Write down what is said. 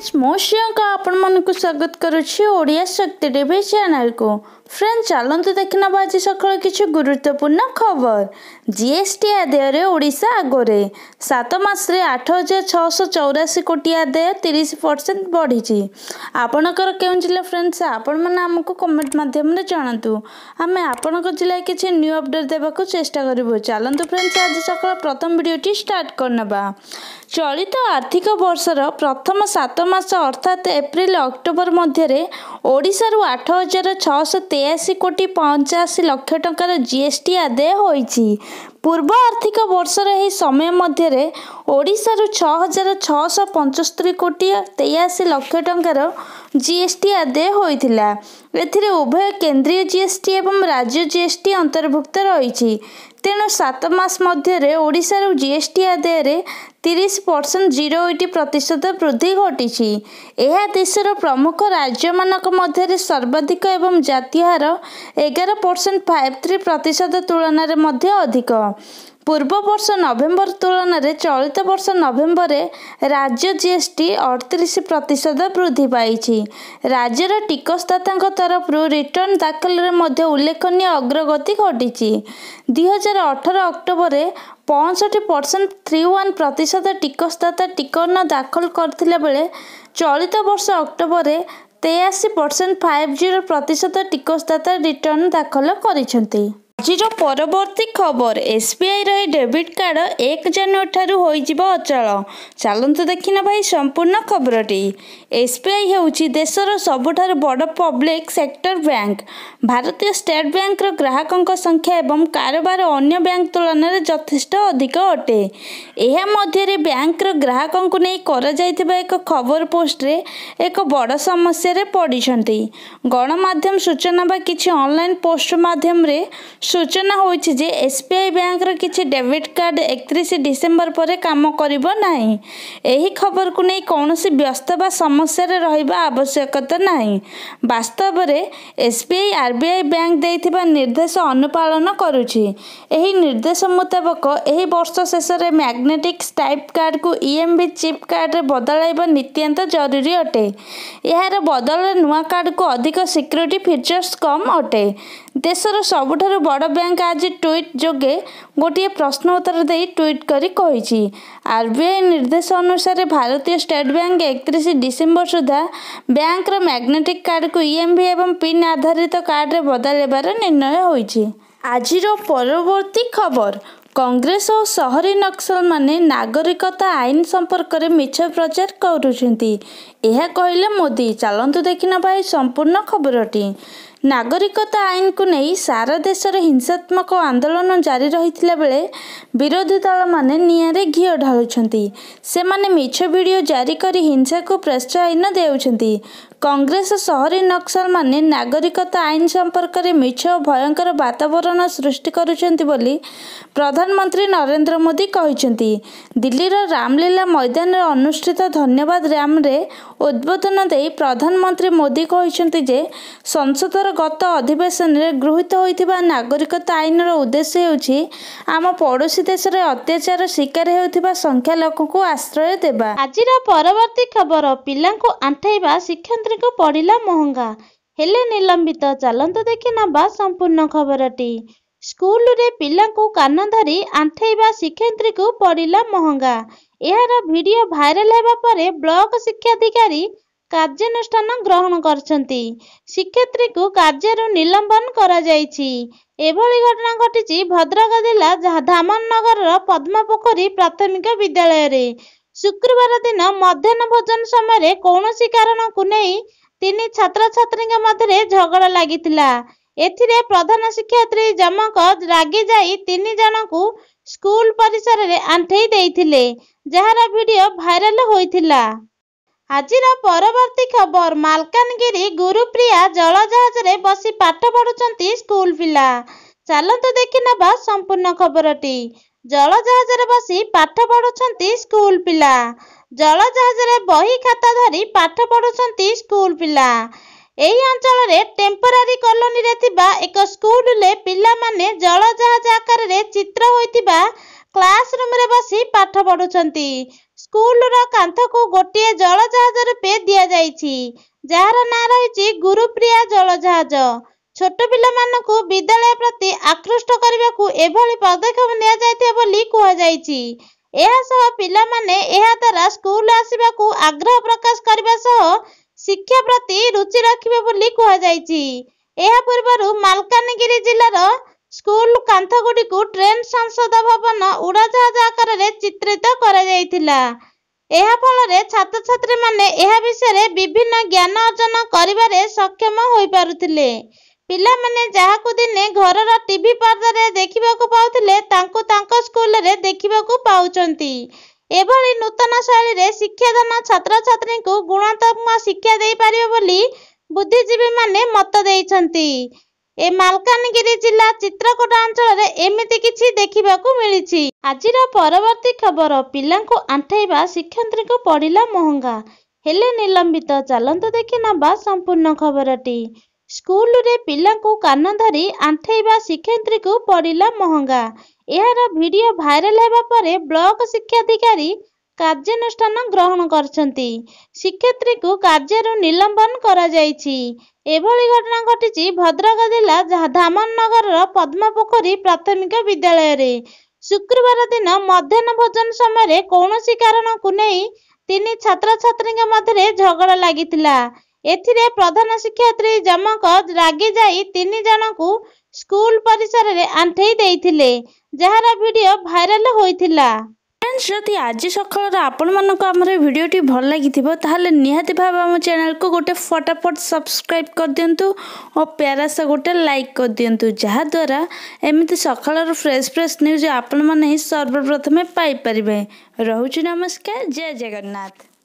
Friends मोशिया आपण मन को स्वागत करुछि ओडिया शक्ति टीवी चैनल को। फ्रेंड्स चलते देखना आज सकाल किसी गुरुत्वपूर्ण खबर। जीएसटी आदाय रे ओडिशा आगरे 7 मास 8,684 कोटी आदाय 30% बढ़ी। आपणकर केउं जिला फ्रेंड्स आपण मन हमको कमेंट माध्यम रे जणातु। आमे आपणकर जिला किसी न्यू अपडेट देबाकू चेष्टा करिवो। चलंतु फ्रेंड्स आज सकाल प्रथम वीडियोटी स्टार्ट करनबा। चलित आर्थिक वर्षर प्रथम 7 मास अर्थात एप्रिल अक्टोबर मध्य ओडिशा 8,683 कोटी 85 लाख टंकार जीएसटी आदाय होईछि। पूर्व आर्थिक वर्षर यह समय मध्य ओडिशा 6,675 कोटी 83 लाख टंकार जीएसटी आदाय होइथिला। एथिरे उभय केंद्रीय जीएसटी एवं राज्य जीएसटी अंतर्भुक्त रही। तेणु 7 मास मध्य ओडिशा जीएसटी आदाय रे 30% वृद्धि घटी। यह देशर प्रमुख राज्य मानक मध्य सर्वाधिक एवं जातीय हार 11.53% तुलन में अधिक। पूर्व वर्ष नवेम्बर तुलन में चलित वर्ष नवेम्बर राज्य जीएसटी 38% वृद्धि पाई। राज्यर टिकसदाता तरफ रिटर्न दाखल में उल्लेखनीय अग्रगति घटी। 2018 अक्टोबर 65.31% टिकसदाता टिकन दाखल करथिला बेले चलित वर्ष अक्टोबर 83.50% टिकसदाता रिटर्न दाखल करिसेंती। आज परवर्ती खबर एसबीआई रे डेबिट कार्ड 1 जनवरी ठारू होइजिबो अचल। चलंतु देखिना भाई संपूर्ण खबरटी। एसबीआई हेउची देशर सबुठार बड़ पब्लिक सेक्टर बैंक। भारतीय स्टेट बैंक रो ग्राहकों संख्या एवं कारोबार अन्य बैंक तुलन में यथेष्ट अधिक अटे। यह मध्य बैंक रो ग्राहकों को नहीं करा जाइथिबा एक खबर पोस्ट रे एक बड़ समस्या रे पड़िछंती। गणमाध्यम सूचना बा किछि ऑनलाइन पोस्ट माध्यम रे सूचना होइछि जे एसबीआई बैंक रो किछि डेबिट कार्ड 31 डिसेंबर पर काम करिबो नाही। एही खबर को नहीं कौनसी व्यस्त बा समस्या रे रहिबा आवश्यकता नाही। वास्तव रे एसबीआई आरबीआई बैंक देइथिबा निर्देश अनुपालन करूछि। एही निर्देश मुताबिक एही वर्ष शेष रे मैग्नेटिक स्टाइप कार्ड को ईएमबी चिप कार्ड रे बदलाइबा नित्यांत जरूरी अटे। यार बदल नुआ कार्ड को अधिक सिक्योरिटी फीचर्स कम अटे। देशर सबुठारु बड़ बैंक आज ट्वीट जोगे गोटे प्रश्न उत्तर दे ट्वीट करी कहिछि। आरबीआई निर्देश अनुसार भारतीय स्टेट बैंक 31 डिसेंबर सुधा बैंक रो मैग्नेटिक कार्ड को ईएमबी एवं पिन आधारित कार्ड रे बदलाइबार निर्णय होइछि। आजिरो परवर्ती खबर कांग्रेस और शहरी नक्सल माने नागरिकता आईन संपर्क में मिछ प्रचार करुछंती। यह कहले मोदी। चलंतु देखिना भाई संपूर्ण खबरटी। नागरिकता आईन को नहीं सारा देश में हिंसात्मक आंदोलन जारी रही बेले विरोधी दल माने निआरे घी ढालुछंती। से माने मिछ वीडियो जारी करी हिंसा को प्रोत्साहन देउछंती। कांग्रेस शहरी नक्सल माने नागरिकता आईन संपर्क में मिछ और भयंकर वातावरण सृष्टि करुछंती बोली प्रधानमंत्री नरेंद्र मोदी कहिछंती। दिल्लीर रामलीला मैदान रे अनुष्ठित धन्यवाद रैम रे उद्बोधन दे प्रधानमंत्री मोदी कहिछंती जे संसदर गत अधिवेशन में गृहीत होइथिबा नागरिकता आईन उद्देश्य हेउछि आम पड़ोशी देश रे अत्याचार शिकार हेउथिबा संख्या लोक को आश्रय देबा। आजिर परवर्ती खबर पिलांको आंठाइबा शिक्षयित्री को पड़िला महंगा हेले निलंबित। चलंतु देखिना बा संपूर्ण खबरटी। स्कूल रे पिलांको कान धरी आंठाइबा शिक्षयित्री को पड़िला महंगा। यार वीडियो भाइराल हेबा परे ब्लॉक शिक्षाधिकारी कार्यानुष्ठान ग्रहण करछंती। शिक्षयित्री को कार्य निलंबन करा जायछि। एभली घटना घटिछि भद्रक जिला धामनगर पद्मपोखरी प्राथमिक विद्यालय रे। शुक्रवार दिन मध्याह्न भोजन समय कौनसी कारण को नहीं 3 छात्र छात्री मध्य झगड़ा लागिथिला। एथिरे प्रधान शिक्षयित्री जमक रागी जाई 3 जन को स्कूल परिसर रे आंठेई देइथिले, जहार वीडियो भाइराल होइथिला। आजिर परवर्ती खबर मालकानगिरी गुरुप्रिया जल जहाज रे बसी पाठ पढ़ुचंती स्कूल पिला। चलंतु देखिना बा संपूर्ण खबरटी। जल जहाज रे बसी पाठ पढ़ुचंती स्कूल पिला। जल जहाज रे बही खाता धरी पाठ पढ़ुचंती स्कूल पिला। एही अंचल रे टेम्परारी कॉलोनी रे थिबा एक स्कूल ले पिला माने जल जहाज आकार रे चित्र होइतिबा क्लासरूम रे बसी पाठ पढ़ुछंती। स्कूल रो कांथ को गोटे जल जहाज रूपे दिया जाइछि जार ना रहिछि गुरुप्रिया जल जहाज। छोट पिला मानकु विद्यालय प्रति आकृष्ट करबा को एभली पदक्षेप निया जायते बोली कुहा जाइछि। एहा सह पिला माने एहा द्वारा स्कूल आसीबा को आग्रह प्रकाश करबा सह शिक्षा प्रति रुचि रखिबे बोली कुहा जाइछि। एहा पूर्वरु मालकानगिरी जिल्लार स्कूल कांथ गुड़िकु ट्रेन संसद भवन उड़ाजहाज आकार रे चित्रित करा जायतिला। एहा फलरे छात्र छात्री माने एहा विषय विभिन्न ज्ञान अर्जन करिबारे सक्षम होई पारुथिले। पिला माने जाहाकु दिने घरर टीवी पर्दा रे देखिबाकु पाउथिले तांको तांको स्कूल रे देखिबाकु पाउचंती। एभली नूतन शैली रे शिक्षादान छात्र छात्री को गुणात्मक शिक्षा देई पारिबो बोली बुद्धिजीवी माने मत देइछंती। ए मालकानगिरी जिला चित्रकोटा अंचल रे एमिति किछि देखिबाकु मिलिछि। आजिर परवर्ती खबर पिलांको आंठाइबा शिक्षयंत्री को पड़िला महंगा हेले निलंबित। चलंतु देखि नबा संपूर्ण खबरटी। स्कूल रे पिलांको कान धरी आंठाइबा शिक्षयंत्री को पड़िला महंगा। एहार वीडियो भाइराल हेबा परे ब्लॉक शिक्षाधिकारी कार्यानुष्ठान ग्रहण करछंती। शिक्षयित्री को कार्यरू निलंबन करा जाइछि। एभली घटना घटिछि भद्रक जिला धामनगर पद्मपोखरी प्राथमिक विद्यालय रे। शुक्रवार दिन मध्याह्न भोजन समय कौनसी कारण को नहीं तीन छात्र छात्री मध्य झगड़ा लागिथिला। एथिरे प्रधान शिक्षयित्री जमक रागी जाई तीन जन को स्कूल परिसर रे आंठेई देइथिले जहार वीडियो भाइराल होइथिला। फ्रेंड्स जदि आज सकाळ आपण मानक हमर वीडियोटी भल लागिथिबो ताहाले निहाती भाव हम चैनल को गोटे फटाफट सब्सक्राइब कर दियंतु और प्यारा सा गोटे लाइक कर दियंतु जहा द्वारा एमिति सकाळर फ्रेश फ्रेश न्यूज आपण माने सर्वप्रथमे पाई परिबे। रहउछि नमस्कार, जय जगन्नाथ।